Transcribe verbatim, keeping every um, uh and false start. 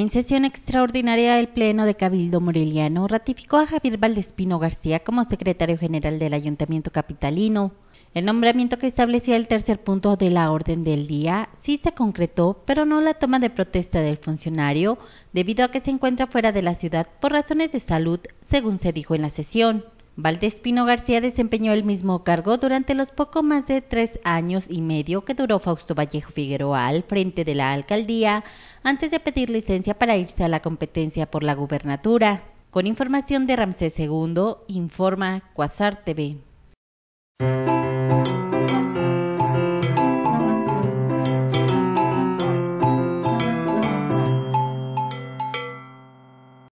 En sesión extraordinaria, el Pleno de Cabildo Moreliano ratificó a Javier Valdespino García como secretario general del Ayuntamiento Capitalino. El nombramiento que establecía el tercer punto de la orden del día sí se concretó, pero no la toma de protesta del funcionario, debido a que se encuentra fuera de la ciudad por razones de salud, según se dijo en la sesión. Valdespino García desempeñó el mismo cargo durante los poco más de tres años y medio que duró Fausto Vallejo Figueroa al frente de la alcaldía, antes de pedir licencia para irse a la competencia por la gubernatura. Con información de Ramsés segundo, informa Quasar T V.